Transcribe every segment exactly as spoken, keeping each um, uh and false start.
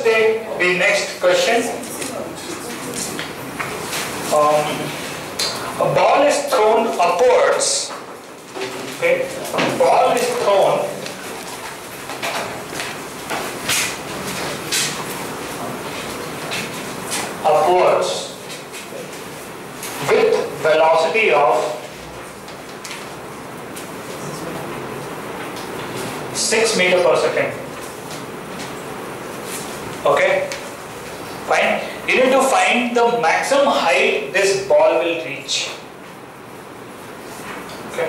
take the next question. Um, a ball is thrown upwards. Okay, a ball is thrown upwards with velocity of six meter per second. Okay, fine. You need to find the maximum height this ball will reach. Okay.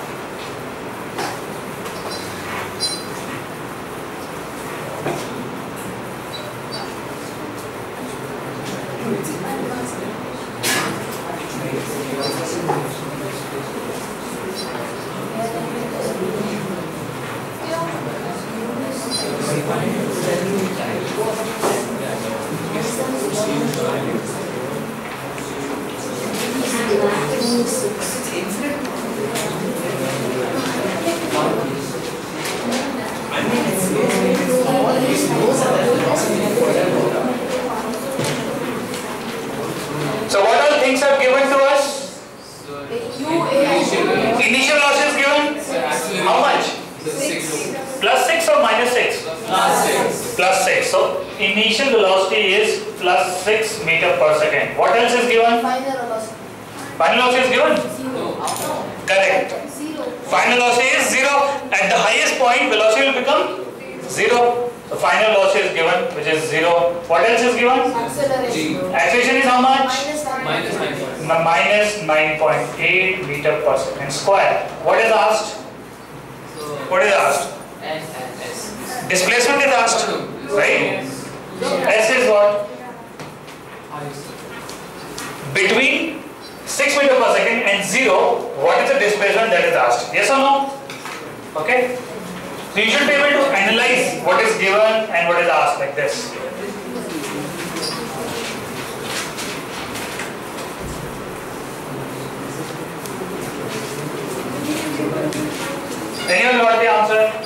So what all things are given to us? Initial loss is given? How much? Plus six or minus six? Plus six. Plus six. So initial velocity is plus six meter per second. What else is given? Final velocity. Final velocity is given? Zero. Correct. Zero. Final velocity is zero. At the highest point, velocity will become zero. So final velocity is given, which is zero. What else is given? Acceleration. Acceleration is how much? Minus nine. Minus nine point eight meter per second square. What is asked? What is asked? Displacement is asked, right? S is what? Between six meter per second and zero, what is the displacement that is asked? Yes or no? Okay. So you should be able to analyze what is given and what is asked like this. Anyone got the answer?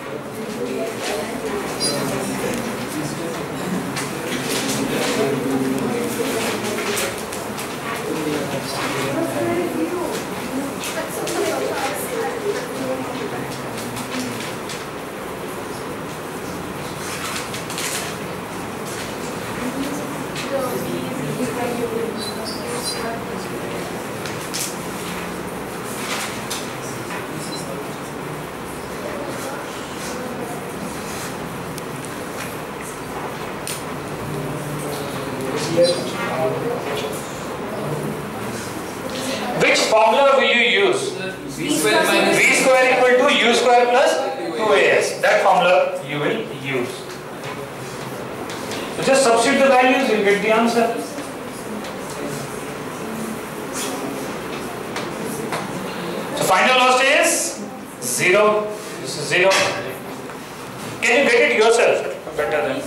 Which formula will you use? V square minus V square equal to U square plus two A S. That formula you will use. So just substitute the values, you will get the answer. So final velocity is zero. This is zero. Can you get it yourself? Better than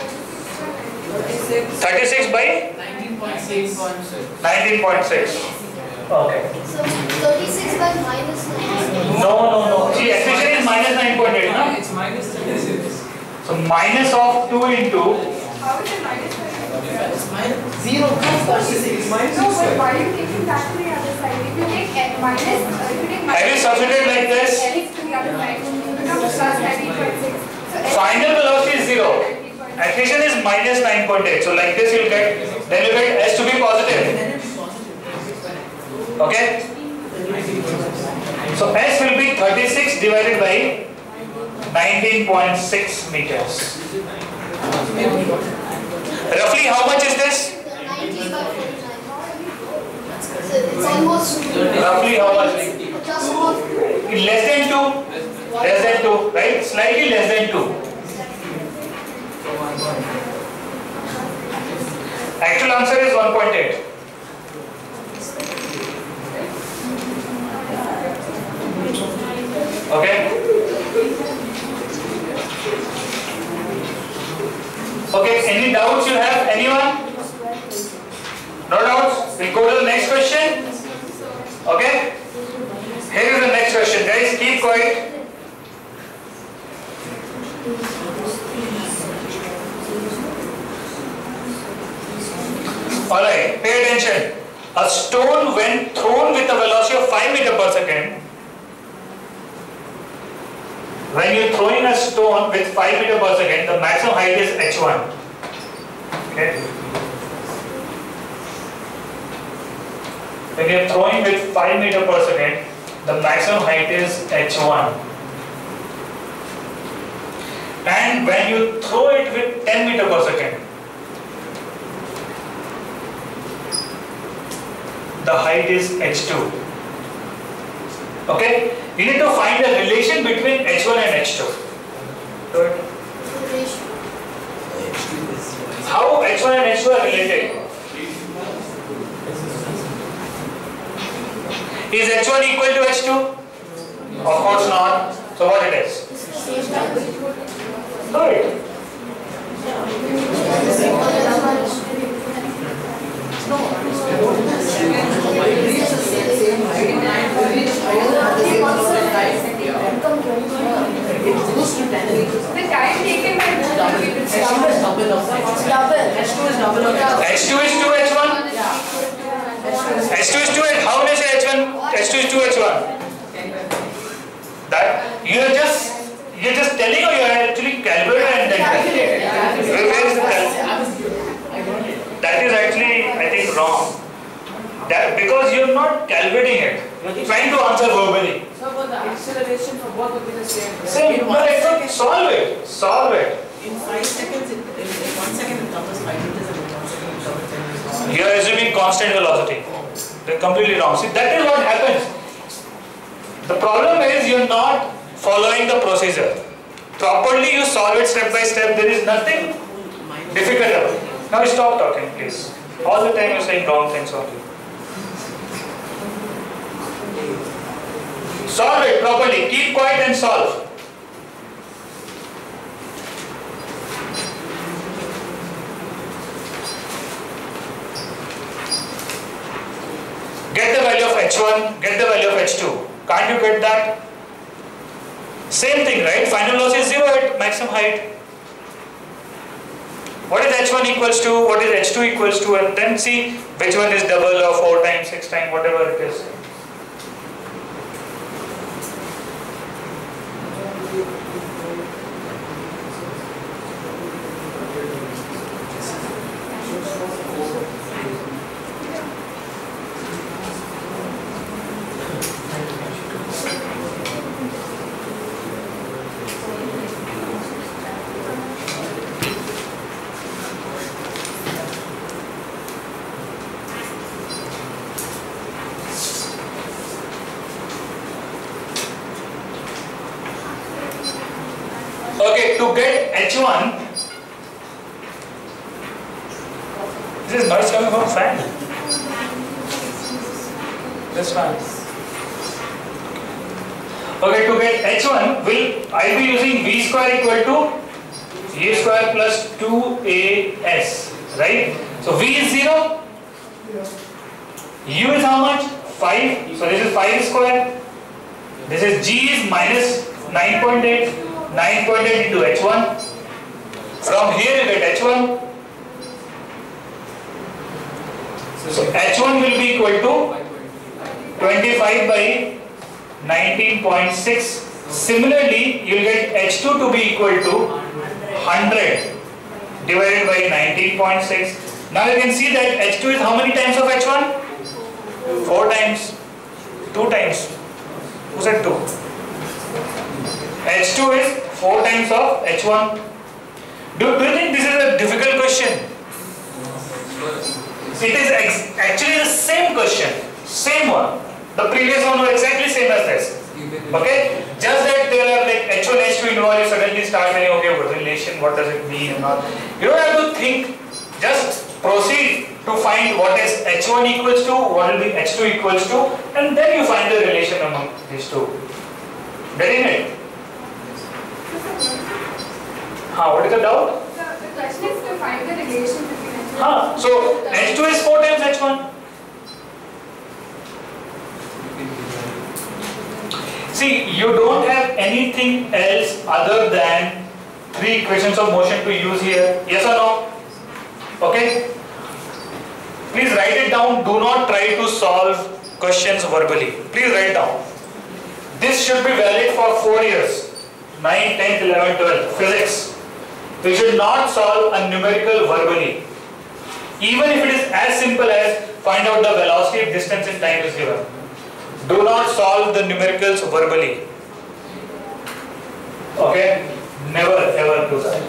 thirty-six by nineteen point six. nineteen point six. Okay. So thirty-six by minus nine. No, no, no. See, acceleration is minus nine point eight, no? It's minus thirty-six. So minus of two into. How is it minus It's minus zero plus thirty-six. Minus No, six. but why are you taking that to the other side? If you take n minus, uh, if you take minus, Have you substituted like this? L to the other side, it becomes plus nineteen point six. So L Final velocity is zero. Acceleration is minus nine point eight. So like this you'll get, then you get S to be positive. Okay? So S will be thirty-six divided by nineteen point six meters. Roughly how much is this? ninety by forty-nine. So it's almost Roughly how much? just about Less than two. Less than two, right? Slightly less than two. Actual answer is one point eight. Okay? Okay, any doubts you have? Anyone? No doubts? We go to the next question. Okay? Here is the next question, guys. Keep quiet. Alright, pay attention. A stone when thrown with a velocity of five meters per second, when you're throwing a stone with five meters per second, the maximum height is h one. Okay. When you're throwing with five meters per second, the maximum height is h one. And when you throw it with ten meters per second, the height is h two. Okay? You need to find a relation between h one and h two. Do it. How h one and h two are related? Is h one equal to h two? Of course not. So what it is? Do it. The time taken by H two is double of that. H two is double of that. h two is two h one? h two is two and how many say h one? h two is two h one. That you are just you are just telling or you are actually calculated and then calculated. Where, where is the calculation? That is actually I think wrong. That because you are not calculating it. You are trying to answer verbally. So about the acceleration for both would be the same. Same. In No, one it's not. second, Solve it. Solve it. in five seconds, it, in, in one second it covers five meters and in one second it covers ten meters. You are assuming constant velocity. They're completely wrong. See, that is what happens. The problem is you're not following the procedure. Properly you solve it step by step. There is nothing difficult about it. Now stop talking, please. All the time you're saying wrong things only. Solve it properly. Keep quiet and solve. Get the value of h one, get the value of h two. Can't you get that? Same thing, right? Final velocity is zero at maximum height. What is h one equals to? What is h two equals to? And then see which one is double or four times, six times, whatever it is. Okay, to get h one, this is noise coming from fan. This fan. Okay, to get h one, will I be using v square equal to a square plus two a s, right? So v is zero, u is how much? five. So this is five square. This is g is minus nine point eight. nine point eight into h one. From here you get h one. So h one will be equal to twenty-five by nineteen point six. Similarly, you will get h two to be equal to one hundred divided by nineteen point six. Now you can see that h two is how many times of h one? four times. two times. Who said two? h two is four times of h one. Do, do you think this is a difficult question? It is ex actually the same question. Same one. The previous one was exactly same as this. Okay? Just that there are like h one, h two involved, you suddenly start saying, okay, what relation, what does it mean and all. You don't have to think. Just proceed to find what is h one equals to, what will be h two equals to, and then you find the relation among these two. Getting it? Huh, what is the doubt? The, the question is to find the relation between h one. Huh, so h two is four times h one. See, you don't have anything else other than three equations of motion to use here. Yes or no? Okay? Please write it down. Do not try to solve questions verbally. Please write down. This should be valid for four years. ninth, tenth, eleventh, twelfth. Physics. We should not solve a numerical verbally. Even if it is as simple as find out the velocity if distance and time is given. Do not solve the numericals verbally. Okay? Never ever do that.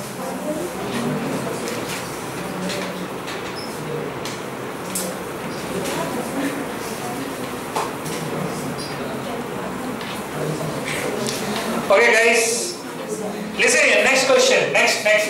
Okay guys, listen here, next question, next, next.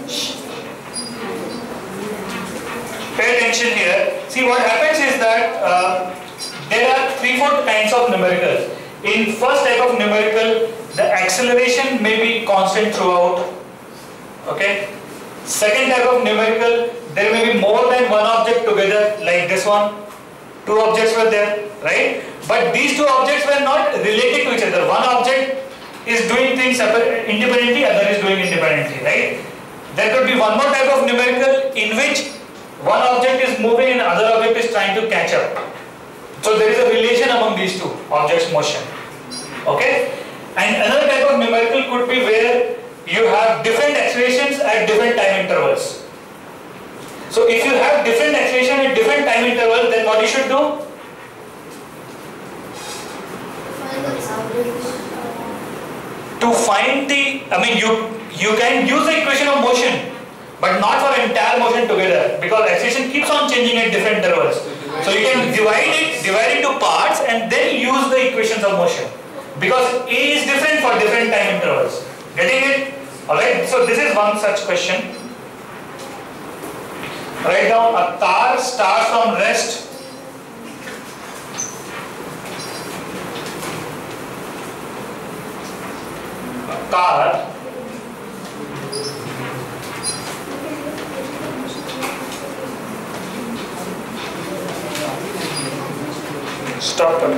Pay attention here. See what happens is that uh, there are three, four kinds of numericals. In first type of numerical, the acceleration may be constant throughout. Okay. Second type of numerical, there may be more than one object together, like this one. Two objects were there, right? But these two objects were not related to each other. One object is doing things independently, other is doing independently, right? There could be one more type of numerical in which one object is moving and other object is trying to catch up. So there is a relation among these two objects' motion. Okay? And another type of numerical could be where you have different accelerations at different time intervals. So if you have different acceleration at different time intervals, then what you should do? To find the, I mean you you can use the equation of motion, but not for entire motion together, because acceleration keeps on changing at different intervals. So you can divide it, divide into parts and then use the equations of motion, because A is different for different time intervals. Getting it? Alright, so this is one such question. Write down, a car starts from rest car stop talking.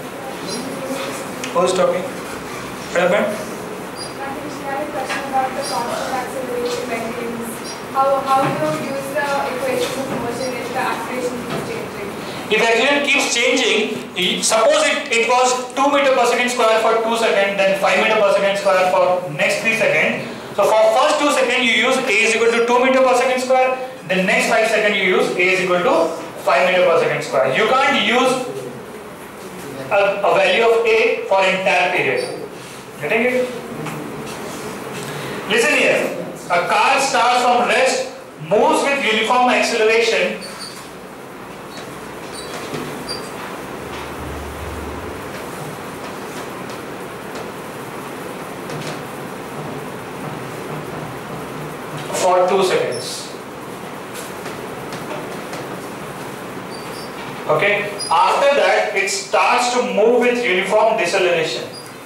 Who's talking? What happened? I have a question about the constant acceleration mechanisms. How, how do you use the equation of motion if the acceleration keeps changing? If acceleration keeps changing, suppose it, it was two meter per second square for two seconds, then five meter per second square for next three seconds. So for first two seconds you use A is equal to two meter per second square, then next five seconds you use A is equal to five meter per second square. You can't use a, a value of A for entire period. Getting it? Listen here. A car starts from rest, moves with uniform acceleration for two seconds. Okay. After that, it starts to move with uniform deceleration.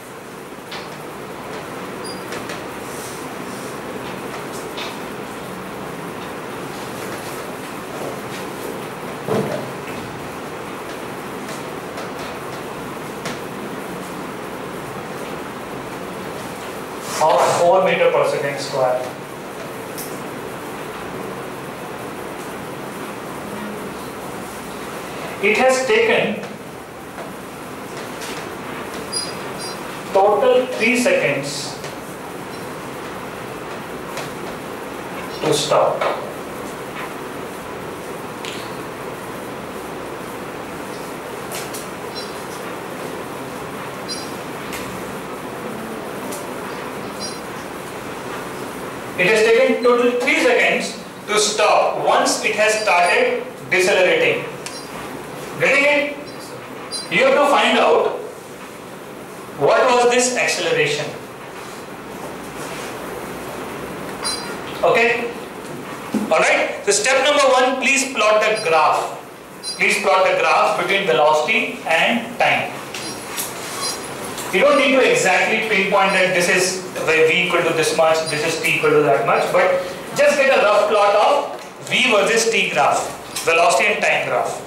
Of four meter per second square. It has taken total three seconds to stop. It has taken total three seconds to stop once it has started decelerating. Getting it? You have to find out what was this acceleration. Okay? Alright? So step number one, please plot the graph. Please plot the graph between velocity and time. You don't need to exactly pinpoint that this is where v equal to this much, this is t equal to that much, but just get a rough plot of v versus t graph, velocity and time graph.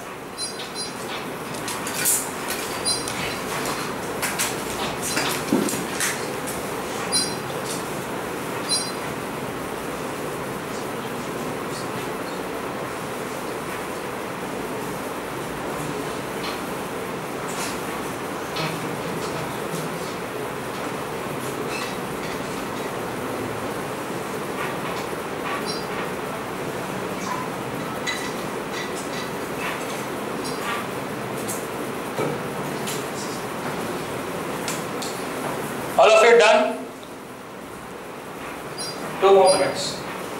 Two more minutes.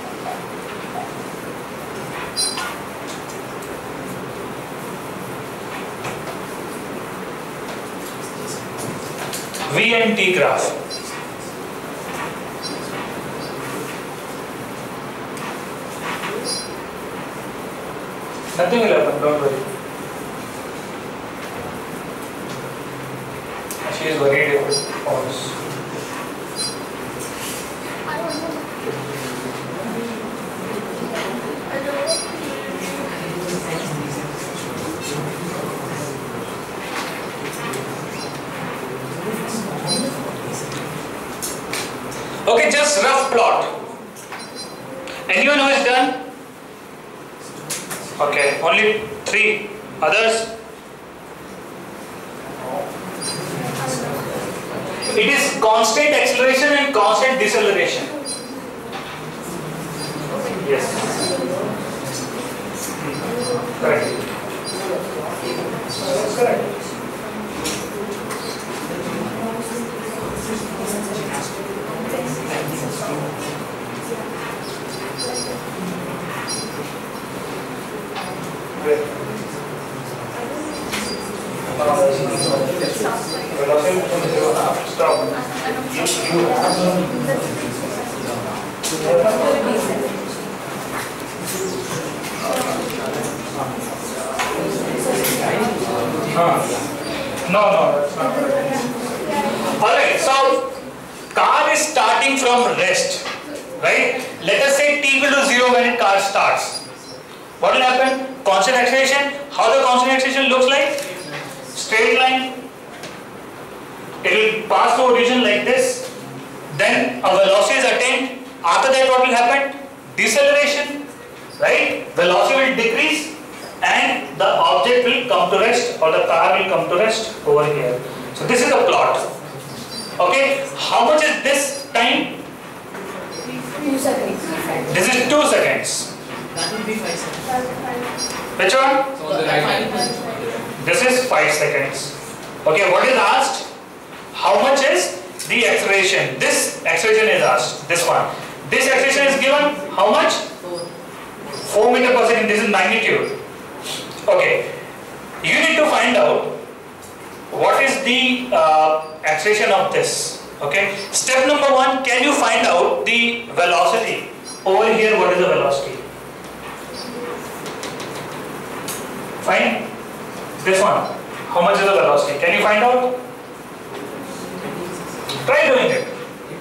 V and T graph. Nothing will happen, don't worry. She is worried if it falls. Okay, just rough plot. Anyone who is done? Okay, only three. Others? It is constant acceleration and constant deceleration. Yes. Correct. That's correct. Great. Stop. You, you have huh. No, no, that's not correct. Alright, so car is starting from rest, right? Let us say t equal to zero when car starts. What will happen? Constant acceleration. How the constant acceleration looks like? Straight line. It will pass through a region like this. Then a velocity is attained. After that, what will happen? Deceleration. Right? Velocity will decrease and the object will come to rest, or the car will come to rest over here. So this is the plot. Okay. How much is this time? Two seconds. This is two seconds. That will be five seconds. Which one? So the right. This is five seconds. Okay, what is asked? How much is the acceleration? This acceleration is asked. This one. This acceleration is given. How much? Four. four meter per second. This is magnitude. Okay. You need to find out what is the uh, acceleration of this. Okay. Step number one. Can you find out the velocity? Over here, what is the velocity? Fine. This one. How much is the velocity? Can you find out? Try doing it.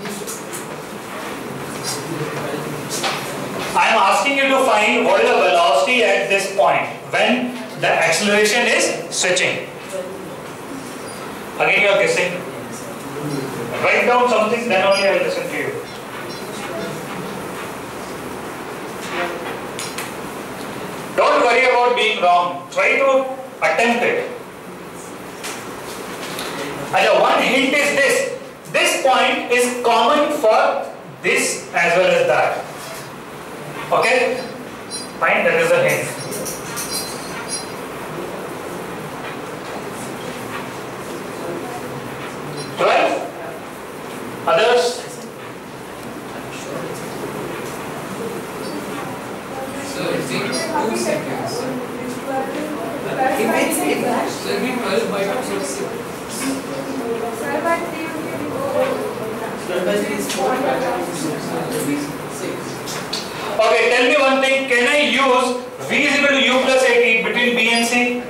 I am asking you to find what is the velocity at this point when the acceleration is switching. Again, you are guessing. Write down something, then only I will listen to you. Don't worry about being wrong. Try to attempt it. And one hint is this. This point is common for this as well as that. Okay? Fine, that is a hint. twelve? Others? So it's in two seconds. If it's in that. So it will be twelve by two. twelve by three will be twelve by three is four. Six. Okay, tell me one thing. Can I use V is equal to U plus eighty between B and C?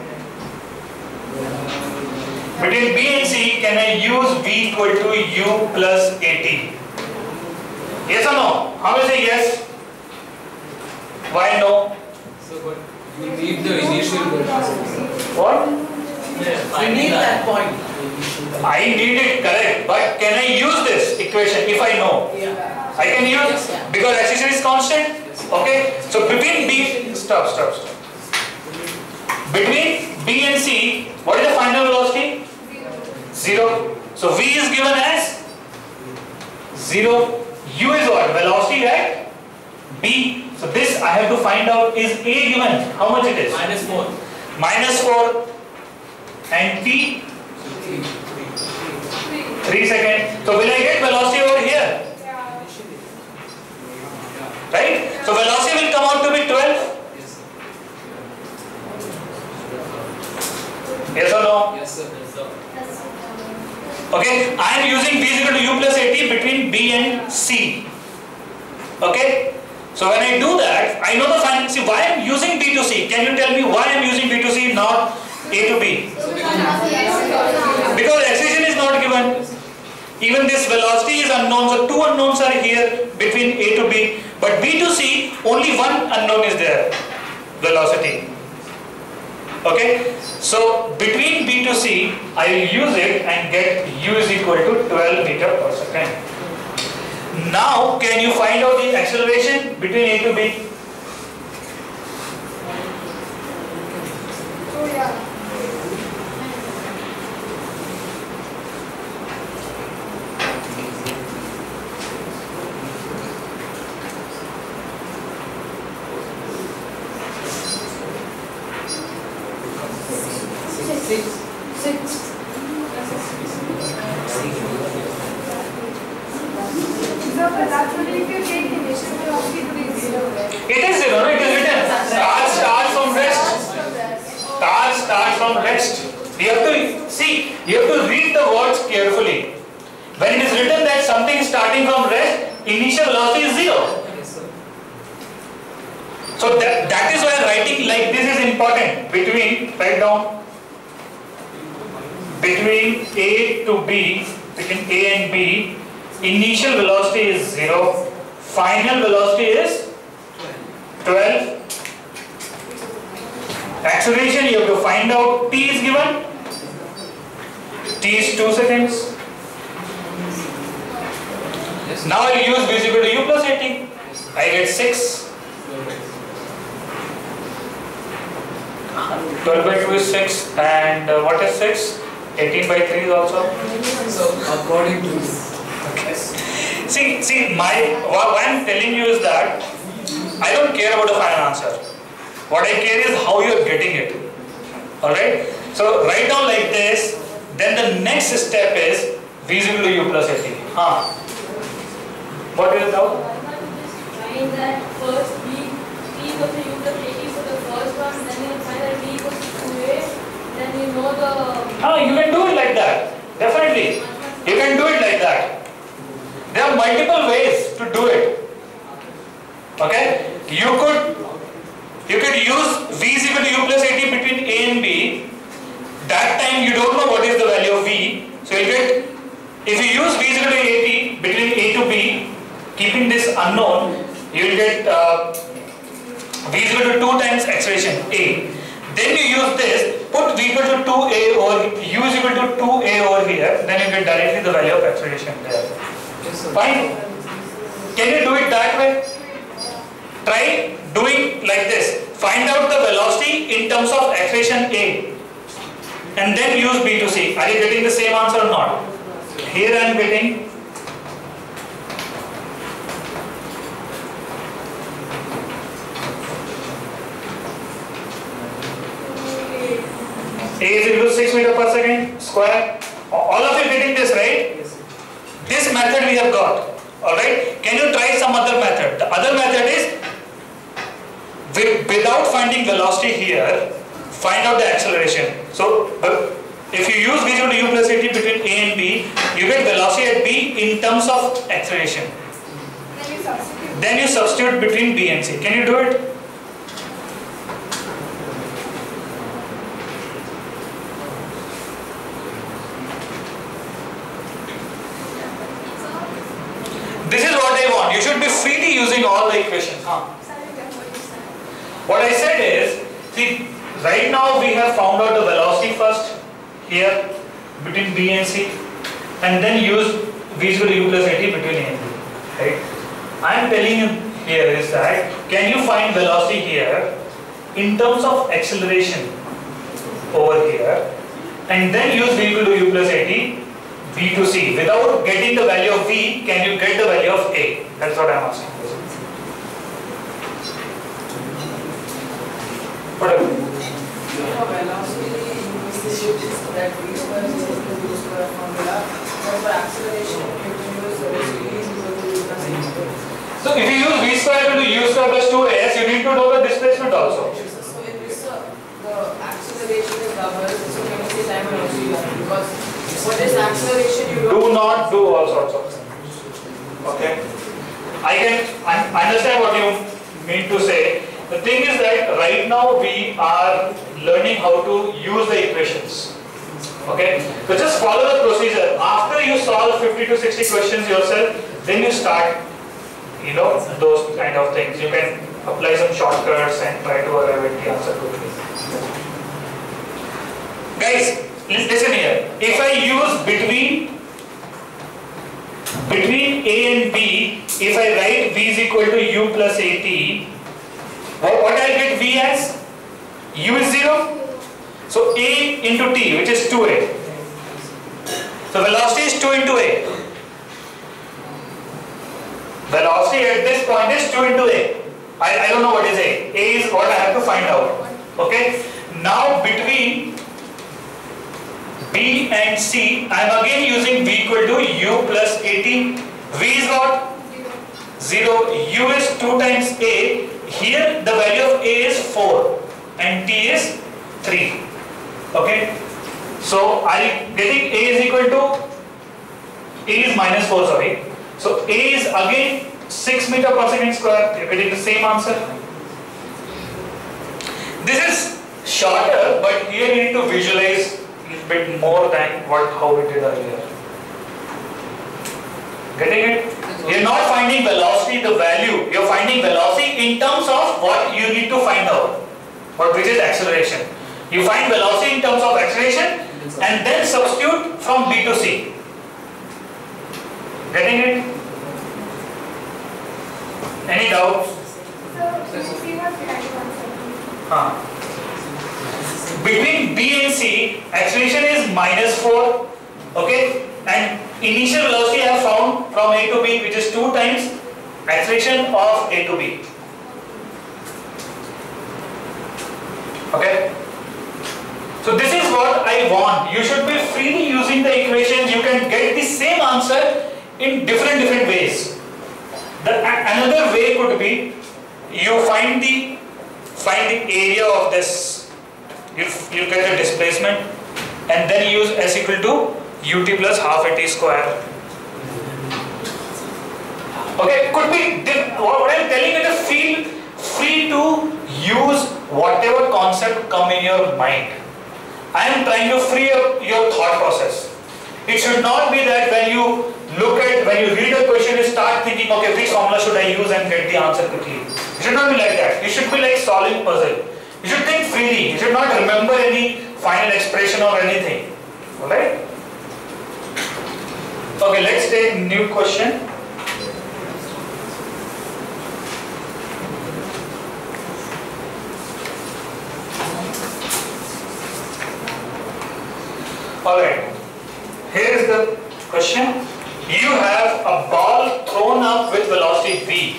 Between B and C, can I use V equal to U plus eighty? Yes or no? How will say yes? Why no? So but you need the initial velocity. What? We need that point. I need it, correct. But can I use this equation if I know? Yeah. I can use Yeah. because acceleration is constant. Okay. So between B, stop, stop, stop. Between B and C, what is the final velocity? Zero. So V is given as zero. U is what? Velocity at B. So this I have to find out is A given. How much it is? Minus four. Minus four. And T? Three. three seconds. So will I get velocity over here? yeah. So velocity will come out to be twelve. Yes or no? Yes, sir. Yes, sir. Okay, I am using B is equal to U plus A T between B and C. Okay, so when I do that, I know the final. See, why I am using B to C? Can you tell me why I am using B to C, not A to B? Because acceleration is not given. Even this velocity is unknown, so two unknowns are here between A to B. But B to C, only one unknown is there, velocity. Okay, so between B to C, I will use it and get U is equal to twelve meter per second. Now, can you find out the acceleration between A to B? Oh yeah. Six. Six. So but that's only if you take initial velocity to be zero. It is zero, no? It is written. Start, start from rest. Start, start from rest. You have to see, you have to read the words carefully. When it is written that something is starting from rest, initial velocity is zero. Yes, sir. So that, that is why writing like this is important. Between, write down, between A to B, between A and B, initial velocity is zero, final velocity is twelve. Acceleration you have to find out, T is given, T is two seconds. Yes. Now I will use V is equal to U plus A T, I get six. twelve by two is six, and uh, what is six? eighteen by three is also. So according to Okay. See, see, my what I am telling you is that I don't care about the final answer. What I care is how you are getting it. All right. So write down like this. Then the next step is V is equal to U plus A T. Huh. What is it now? Find that first B, B equals to U plus A T for the first one, then you find that B equals to two A, then you know the... Ah, you can do it like that. Definitely. You can do it like that. There are multiple ways to do it. Okay? You could you could use V is equal to U plus A T between A and B. That time you don't know what is the value of V. So you get, if you use V is equal to A T between A to B, keeping this unknown, you will get uh, V is equal to two times acceleration A. Then you use this, put V equal to two A over, U is equal to two A over here, then you get directly the value of acceleration there. yes, sir. Fine. Can you do it that way? Try doing like this. Find out the velocity in terms of acceleration A and then use B to C. Are you getting the same answer or not? Here I am getting A is equal to six meter per second square. All of you getting this, right? Yes, sir. This method we have got. Alright. Can you try some other method? The other method is with, without finding velocity here, find out the acceleration. So uh, if you use V is equal to U plus A T between A and B, you get velocity at B in terms of acceleration. Then you substitute. Then you substitute between B and C. Can you do it? This is what I want. You should be freely using all the equations. Huh? What I said is, see, right now we have found out the velocity first, here, between B and C, and then use V is equal to U plus A T between A and B, right? I am telling you here is that, can you find velocity here in terms of acceleration over here, and then use V equal to U plus A T, V to C. Without getting the value of V, can you get the value of A? That's what I am asking. Whatever. So velocity is that V square is equal to U square formula. So for acceleration, you can use V is equal to U plus A T. So if you use V square equal to u square plus two a s, you need to know the displacement also. So if this, uh, the acceleration is double, so can you say time velocity because what is acceleration you don't Do not do all sorts of things. Okay? I can un understand what you mean to say. The thing is that right now we are learning how to use the equations. Okay? So just follow the procedure. After you solve fifty to sixty questions yourself, then you start, you know, those kind of things. You can apply some shortcuts and try to arrive at the answer quickly. Guys, listen here. If I use between between A and B, if I write V is equal to U plus A T, what, what I'll get V as? U is zero. So A into T, which is two A. So velocity is two into A. Velocity at this point is two into A. I, I don't know what is A. A is what I have to find out. Okay. Now between B and C, I am again using V equal to U plus A T. V is what? Zero. U is two times A. Here the value of A is four and T is three. Okay. So are you getting A is equal to? A is minus four, sorry. So A is again six meter per second square. You're getting the same answer. This is shorter, but here you need to visualize a little bit more than what how we did earlier. Getting it? You're not finding velocity, the value. You're finding velocity in terms of what you need to find out. What which is acceleration. You find velocity in terms of acceleration and then substitute from B to C. Getting it? Any doubts? So, C was the right answer. Huh. Between B and C, acceleration is minus four. Okay? And initial velocity I have found from A to B, which is two times acceleration of A to B. Okay? So this is what I want. You should be freely using the equations. You can get the same answer in different different ways. The another way could be you find the find the area of this. You you get the displacement and then use S equal to ut plus half a t square. Okay, could be what I'm telling you is feel free to use whatever concept come in your mind. I am trying to free up your thought process. It should not be that when you look at, when you read a question, you start thinking, okay, which formula should I use and get the answer quickly. It should not be like that. It should be like solving puzzle. You should think freely. You should not remember any final expression or anything. Alright? Okay, let's take new question. Alright, here is the question. You have a ball thrown up with velocity v.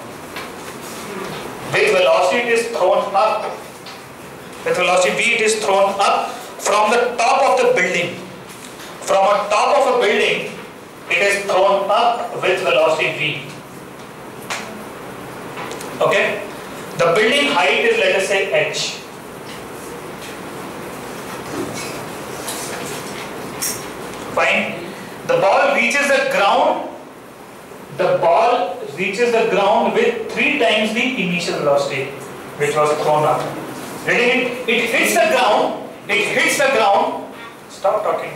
With velocity it is thrown up. With velocity v it is thrown up from the top of the building. From a top of a building it is thrown up with velocity v. Okay? The building height is, let us say, h. Fine. The ball reaches the ground. The ball reaches the ground with three times the initial velocity, which was thrown up. Getting it? It hits the ground. It hits the ground. Stop talking.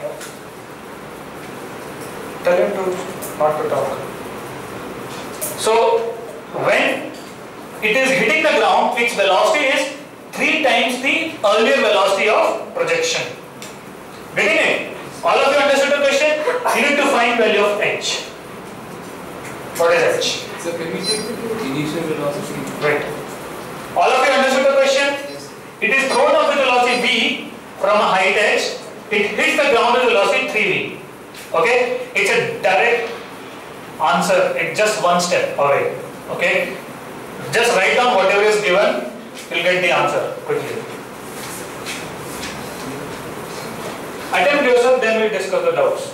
Tell him to not to talk. So when it is hitting the ground, its velocity is three times the earlier velocity of projection. Getting it? All of you understood the question? You need to find value of h. What is h? So can we take the initial velocity? Right. All of you understood the question? Yes. It is thrown up with velocity v from a height h. It hits the ground with velocity three v. Okay? It's a direct answer. It's just one step away. Okay? Just write down whatever is given. You'll get the answer quickly. Attempt yourself, then we'll discuss the doubts.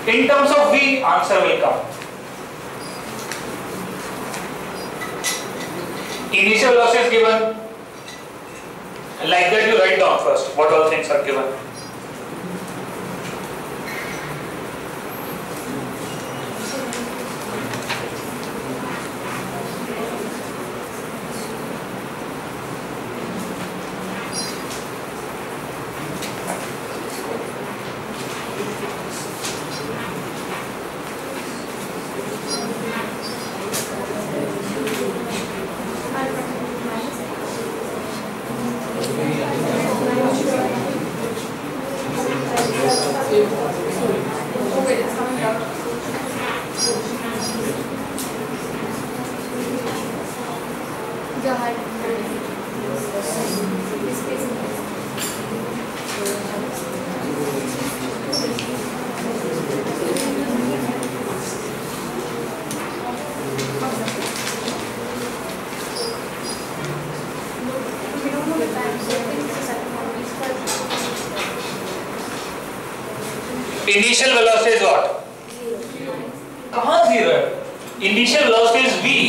In terms of V, answer will come. Initial velocity is given. Like that you write down first what all things are given. Initial velocity is what? कहाँ zero है? Initial velocity is v.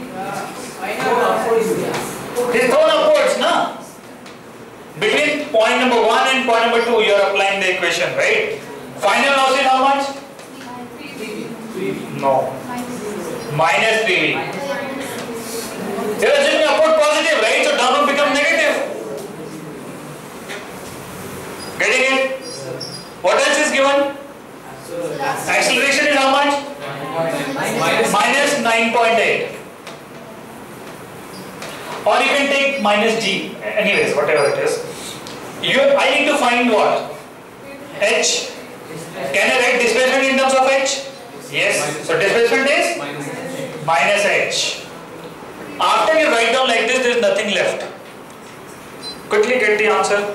It is thrown upwards, na? Between point number one and point number two, you are applying the equation, right? Final velocity is how much? No. Minus three v. You are assuming upward positive, right? So downward become negative. Getting it? What else is given? Acceleration is how much? Minus nine point eight. Or you can take minus g. Anyways, whatever it is. You, I need to find what? H. Can I write displacement in terms of h? Yes. So displacement is minus h. After you write down like this, there is nothing left. Quickly get the answer.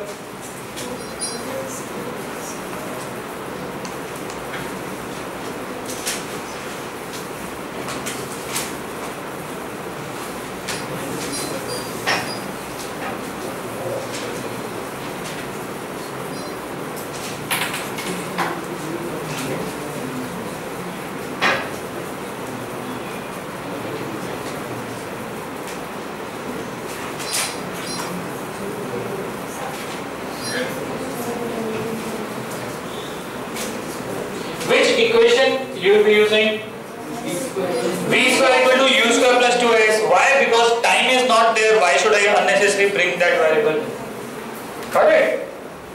Equation you will be using v square equal to u square plus two s. Why? Because time is not there. Why should I unnecessarily bring that variable? Got it?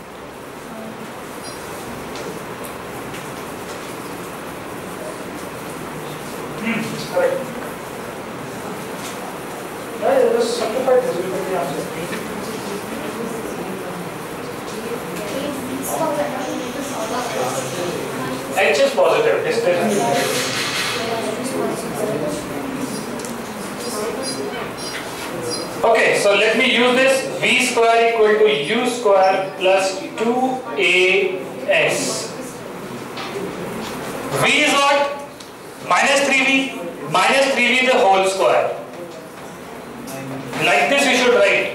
Hmm, correct. Yeah, just simplify this. We will get the answer. H is positive. Displacement. Okay, so let me use this v square equal to u square plus two a s. V is what? Minus three v. Minus three v the whole square. Like this we should write.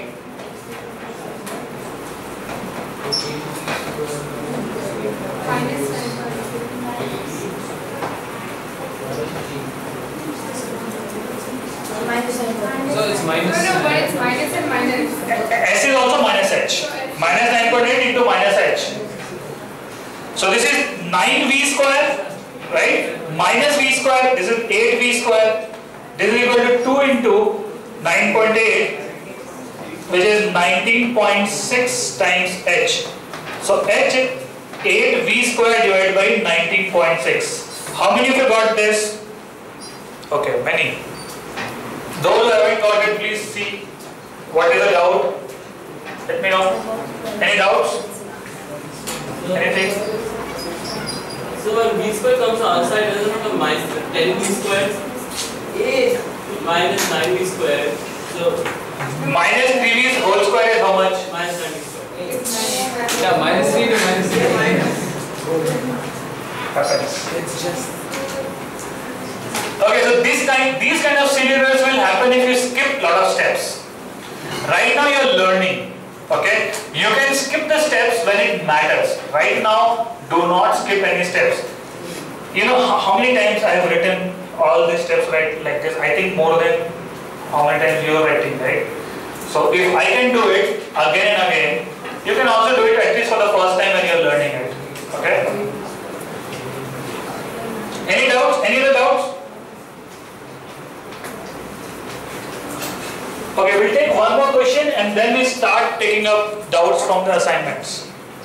So it's minus. No, no, but it's minus and minus. S is also minus h. Minus nine point eight into minus h. So this is nine v square, right? Minus v square. This is eight v square. This is equal to two into nine point eight, which is nineteen point six times h. So h eight v square divided by nineteen point six. How many of you got this? Okay, many. Those who haven't got it, please see what is the doubt. Let me know. Any doubts? Anything? So when v square comes outside, doesn't it become minus ten v square? eight minus nine v square. So minus three v whole square is how much? minus nine v square. Yeah, minus three to minus three. Happens. It's just. Okay, so this kind, these kind of scenarios will happen if you skip lot of steps. Right now you are learning. Okay, you can skip the steps when it matters. Right now, do not skip any steps. You know how, how many times I have written all these steps right like this? I think more than how many times you are writing, right? So if I can do it again and again, you can also do it at least for the first time when you are learning it. Okay? Any doubts? Any other doubts? Okay, we'll take one more question and then we start taking up doubts from the assignments.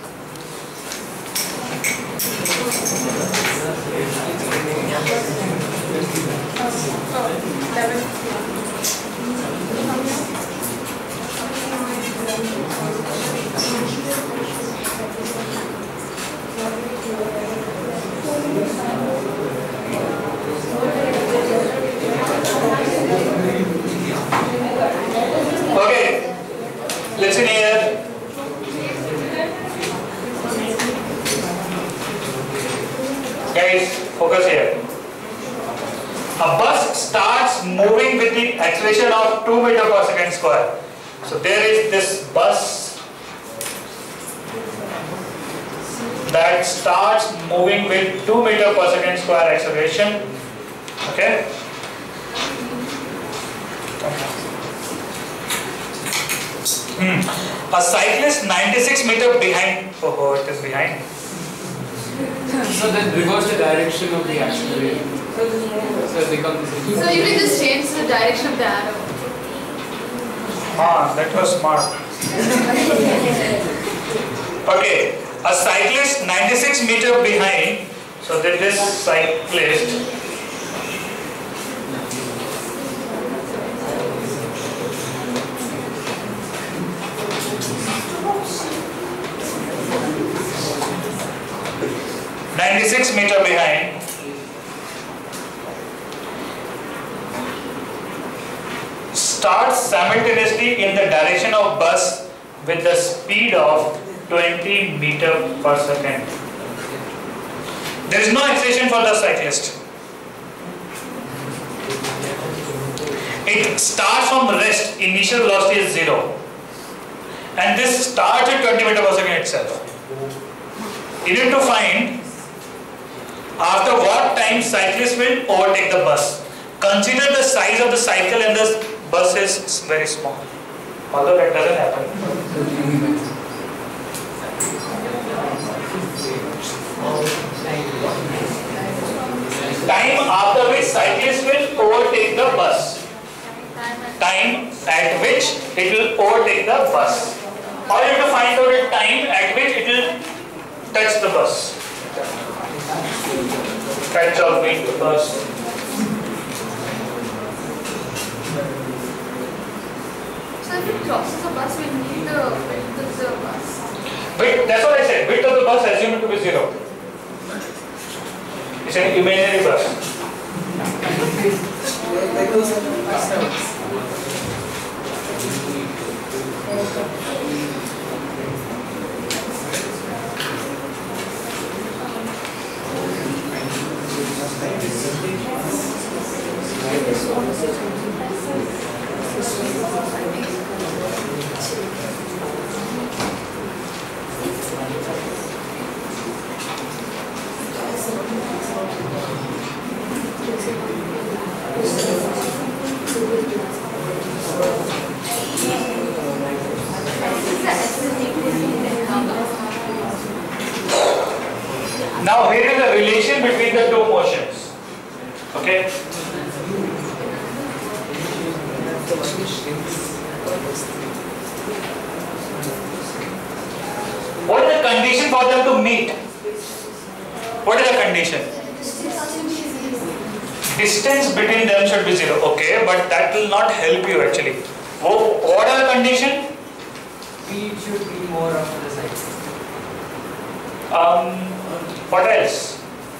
Okay, listen here. Guys, focus here. A bus starts moving with the acceleration of two meters per second square. So there is this bus that starts moving with two meters per second square acceleration. Okay? Hmm. A cyclist ninety-six meters behind. Oh, oh, it is behind. So then reverse the direction of the acceleration. So it becomes. So you can just change the direction of the arrow. Ah, that was smart. Okay, a cyclist ninety-six meters behind. So that this cyclist ninety-six meters behind starts simultaneously in the direction of bus with the speed of twenty meters per second. There is no acceleration for the cyclist. It starts from rest, initial velocity is zero. And this starts at twenty meters per second itself. You need to find after what time cyclist will overtake the bus. Consider the size of the cycle and the bus is very small. Although that doesn't happen. Time after which cyclist will overtake the bus. Time at which it will overtake the bus. Or you have to find out the time at which it will touch the bus. Catch or meet the bus. So if it crosses the bus, we need the width of the bus. Width, that's what I said. Width of the bus assume it to be zero. It's an imaginary bus. Now here is the relation between the two motions. Okay? What is the condition for them to meet? What is the condition? Distance between them should be zero. Okay, but that will not help you actually. Oh, what are the condition? Speed should be more of the side. Um, what else?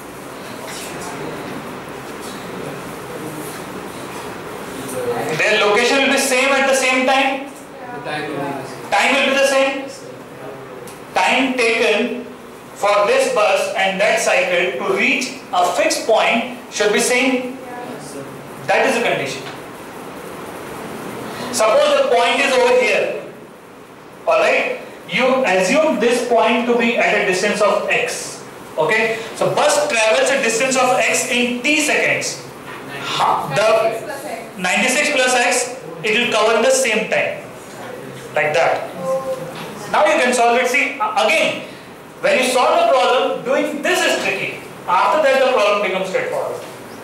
Their location will be same at the same time? The time will be the same. Time will be the same? Time taken for this bus and that cycle to reach a fixed point should be same? That is the condition. Suppose the point is over here. Alright? You assume this point to be at a distance of x. Okay, so bus travels a distance of x in t seconds. The ninety-six plus x, it will cover in the same time, like that. Now you can solve it. See, again, when you solve the problem, doing this is tricky. After that, the problem becomes straightforward.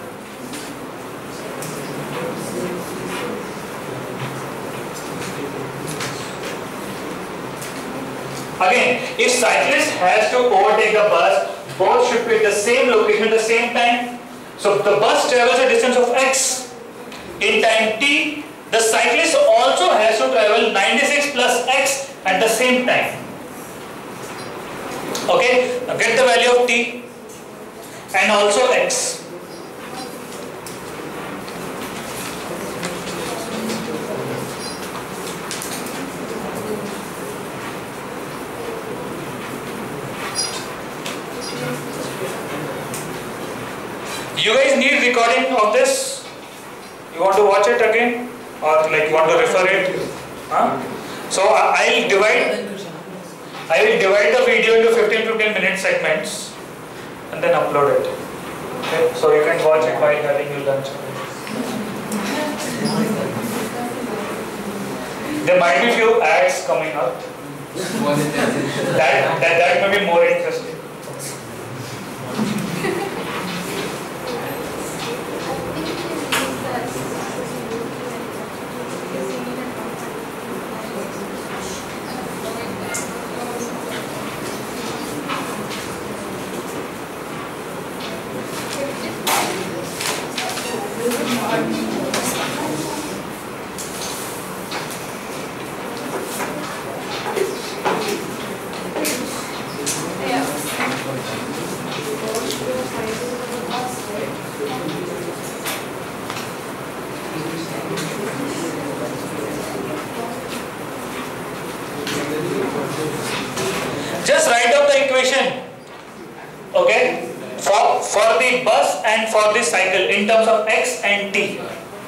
Again, if cyclist has to overtake the bus, both should be at the same location at the same time. So the bus travels a distance of x in time t. The cyclist also has to travel ninety-six plus x at the same time. Okay, now get the value of t and also x. You guys need recording of this? You want to watch it again? Or like you want to refer it? Huh? So I will divide I will divide the video into fifteen fifteen minute segments and then upload it. Okay? So you can watch it while having your lunch. There might be few ads coming up. that, that, that may be more interesting. Just write up the equation, okay, for, for the bus and for the cycle in terms of x and t.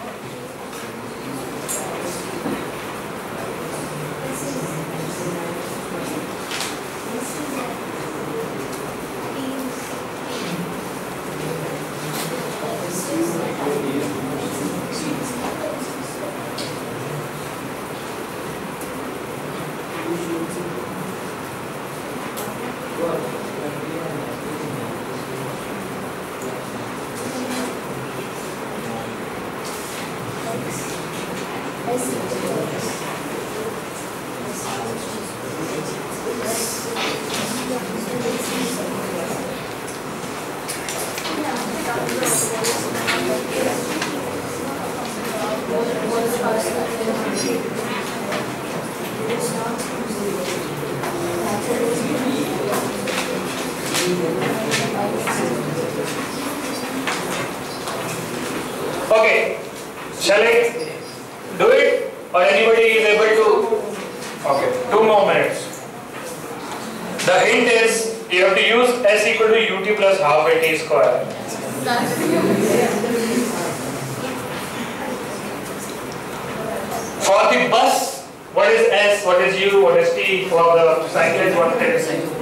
Okay, shall I do it or anybody is able to? Okay, two more minutes. The hint is you have to use s equal to ut plus half a t square. For the bus, what is s, what is u, what is t? For the cyclist, what is?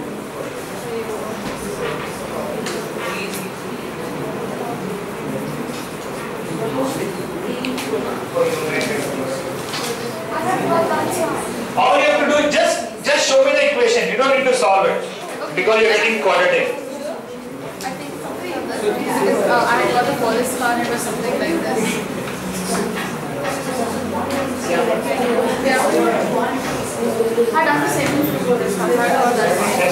All you have to do is just just show me the equation. You don't need to solve it because you're getting quadratic. I think something because uh, I got a police car or something like this. Yeah. I done the same thing before this car. I got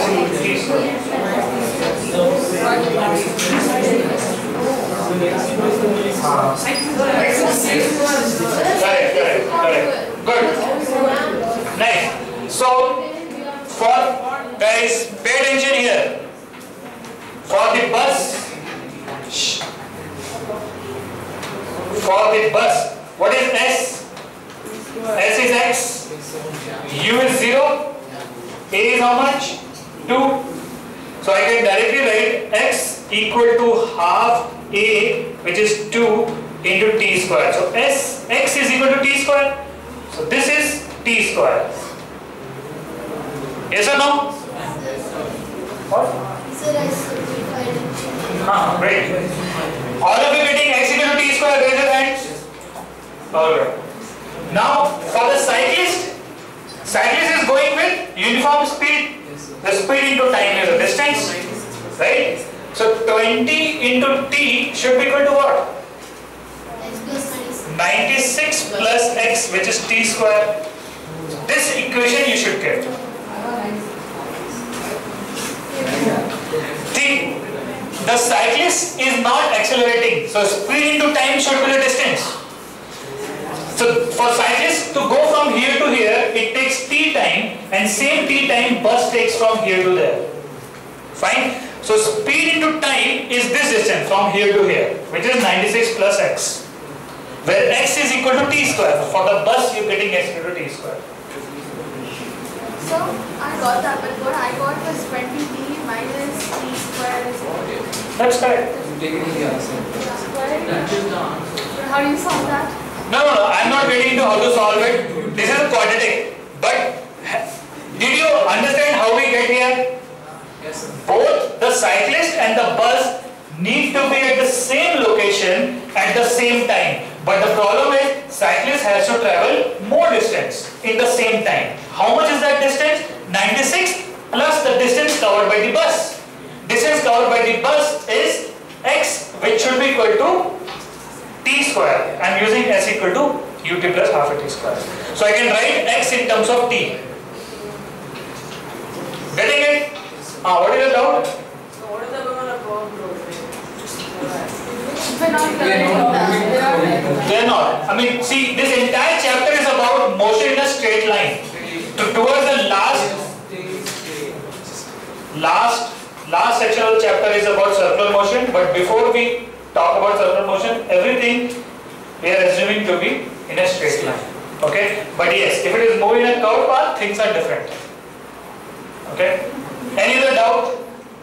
Correct, correct, correct. Good. Nice. So, for guys, pay attention here. For the bus, shh. For the bus, what is S? S is X. U is zero. A is how much? two. So I can directly write X equal to half A, which is two, into t square. So S X is equal to t square. So this is t square. Yes or no? What? Ah, great. All of you getting x equal to t square, raise your hands. Alright. Now for the cyclist, cyclist is going with uniform speed. The speed into time is the distance, right? So twenty into t should be equal to what? ninety-six plus x, which is t square. This equation you should get. T. The cyclist is not accelerating, so speed into time should be the distance. So for cyclists to go from here to here, it takes t time, and same t time bus takes from here to there. Fine. So speed into time is this distance from here to here, which is ninety-six plus x, where x is equal to t square. For the bus, you're getting x equal to t square. So I got that, but what I got was twenty t minus t square. That's correct. Take it easy, answer. How do you solve that? No, no, no. I'm not getting into how to solve it. This is a quadratic. But did you understand how we get here? Yes, sir. Both the cyclist and the bus need to be at the same location at the same time. But the problem is, cyclist has to travel more distance in the same time. How much is that distance? ninety-six plus the distance covered by the bus. Distance covered by the bus is x, which should be equal to t square. I am using s equal to ut plus half a t square. So I can write x in terms of t. Getting it? Ah, what is the doubt? So what is the one on a curve road? We're not learning that. They are not. I mean, see, this entire chapter is about motion in a straight line. To, towards the last, last, last section of the chapter is about circular motion. But before we talk about circular motion, everything we are assuming to be in a straight line. Okay? But yes, if it is moving in a curved path, things are different. Okay? Any other doubt?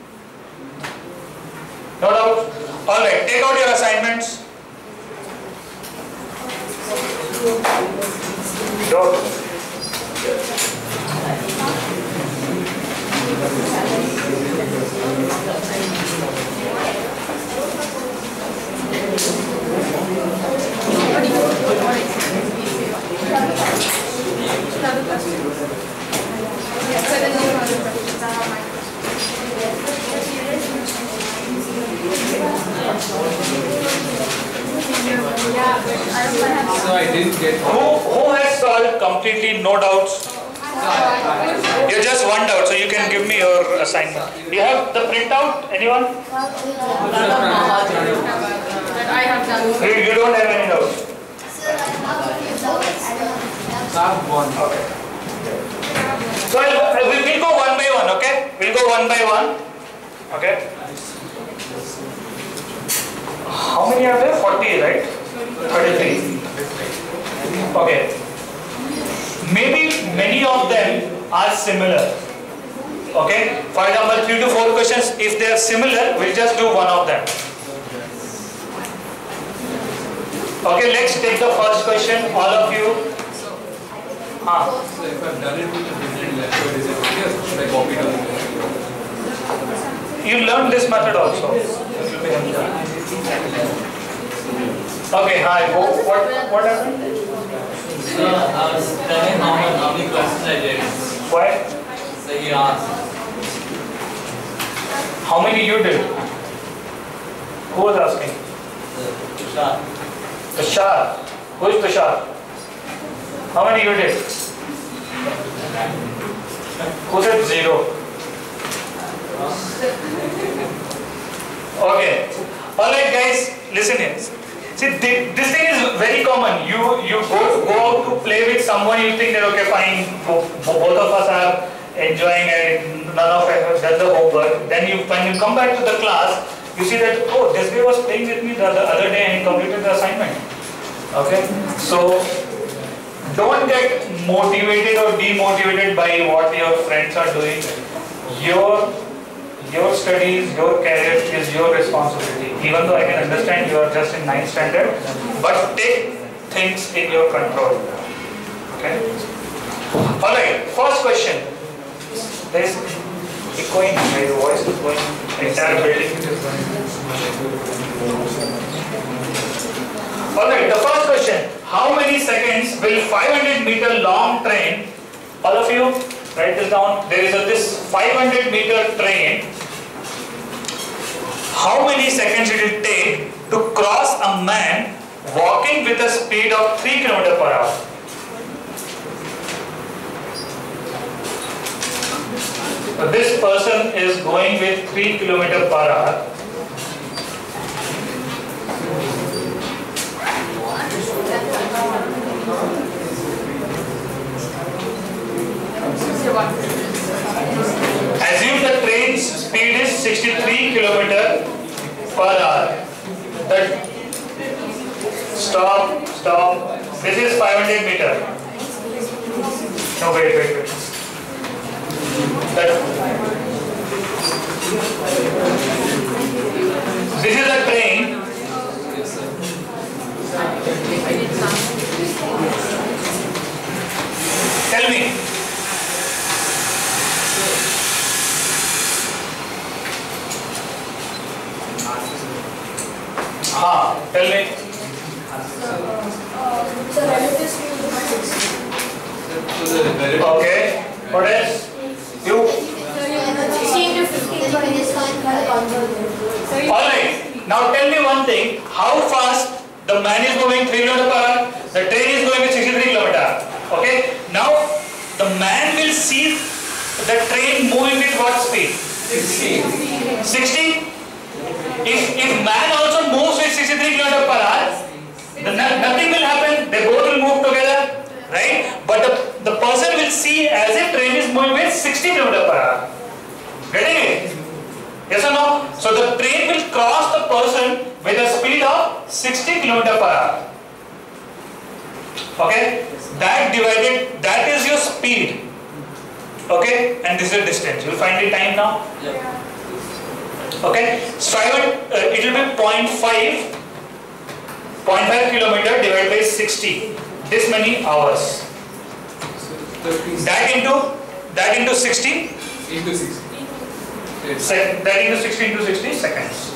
No doubt? Alright, take out your assignments. Go. So I didn't get Who, who has solved completely, no doubts? You just one doubt, so you can give me your assignment. Do you have the printout? Anyone? I have done. You, you don't have any doubts? one. Okay. So I'll, we will go one by one, okay? We'll go one by one. Okay? How many are there? forty, right? thirty-three. Okay. Maybe many of them are similar. Okay? For example, three to four questions, if they are similar, we'll just do one of them. Okay, let's take the first question, all of you. Ah. So if I've done it with a different method, is it okay or should I copy it on the You learned this method also. Okay, hi. What, what, what happened? So I was telling how many, how many questions I did. Why? So he asked. How many you did? Who was asking? Tushar. Tushar. Who is Tushar? How many you did? Who said zero? Okay. Alright guys, listen here. See, this thing is very common. You you go, go out to play with someone, you think that okay fine, both of us are enjoying it, none of us has done the homework. Then you, when you come back to the class, you see that, oh, this guy was playing with me the, the other day and he completed the assignment. Okay? So, don't get motivated or demotivated by what your friends are doing. Your Your studies, your career is your responsibility. Even though I can understand you are just in ninth standard, but take things in your control. Okay? Alright, first question. There is echoing, my voice is going entire building. Alright, the first question. How many seconds will five hundred meter long train, all of you write this down, there is a, this five hundred meter train, how many seconds it will take to cross a man walking with a speed of three kilometers per hour? So this person is going with three kilometers per hour. Assume the train's speed is sixty-three kilometers per hour. That stop, stop. This is five hundred meter. No, wait, wait, wait. That this is a train. Tell me. Ah, tell me. So relative speed is sixty. Okay. What else? You? sixteen to fifteen for this one. Alright. Now tell me one thing. How fast the man is moving three kilometers per hour? The train is going at sixty-three kilometers per hour. Okay. Now the man will see the train moving with what speed? sixty. sixty? If, if man also moves with sixty-three kilometers per hour, then nothing will happen. They both will move together, right? But the, the person will see as if train is moving with sixty kilometers per hour. Getting it? Yes or no? So the train will cross the person with a speed of sixty kilometers per hour. Okay? That divided, that is your speed. Okay? And this is the distance. You will find the time now? Yeah. Okay? So I would, uh, it will be zero point five. zero point five kilometer divided by sixty. This many hours. That into, that into sixty. Into sixty. Sec, that into sixty into sixty seconds.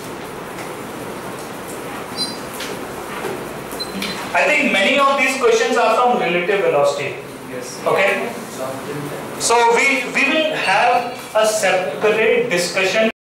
I think many of these questions are from relative velocity. Yes. Okay? So we, we will have a separate discussion